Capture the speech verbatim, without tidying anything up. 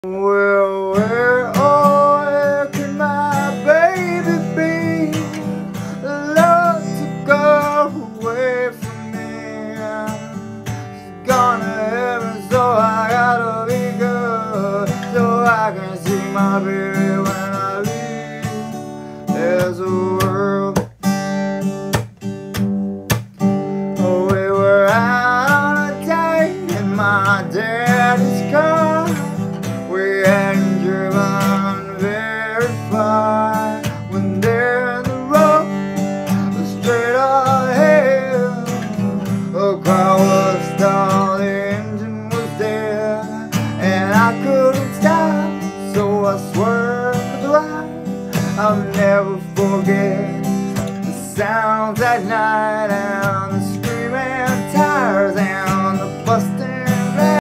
Well, where, oh, where could my baby be? Love to go away from me. She's gone to heaven, so I gotta be good, so I can see my baby when I leave. There's a world. Oh, we were out on a date in my daddy's car. We hadn't driven very far when there in the road, straight ahead, the car was stalled, the engine was dead, and I couldn't stop, so I swerved right. I'll never forget the sounds at night and